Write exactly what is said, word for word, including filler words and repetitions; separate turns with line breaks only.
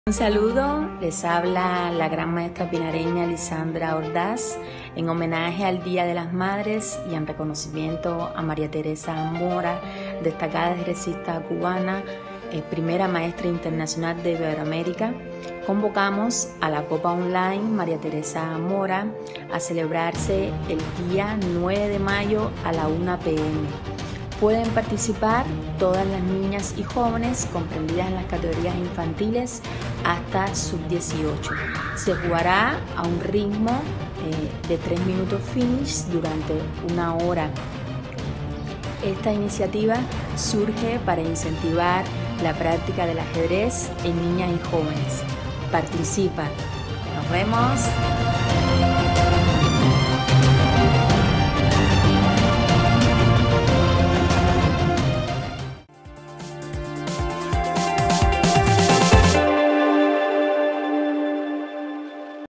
Un saludo, les habla la gran maestra pinareña Lisandra Ordaz en homenaje al Día de las Madres y en reconocimiento a María Teresa Mora, destacada egresista cubana, eh, primera maestra internacional de Iberoamérica. Convocamos a la Copa Online María Teresa Mora a celebrarse el día nueve de mayo a la una pe eme. Pueden participar todas las niñas y jóvenes comprendidas en las categorías infantiles hasta sub dieciocho. Se jugará a un ritmo eh, de tres minutos finish durante una hora. Esta iniciativa surge para incentivar la práctica del ajedrez en niñas y jóvenes. Participa. Nos vemos.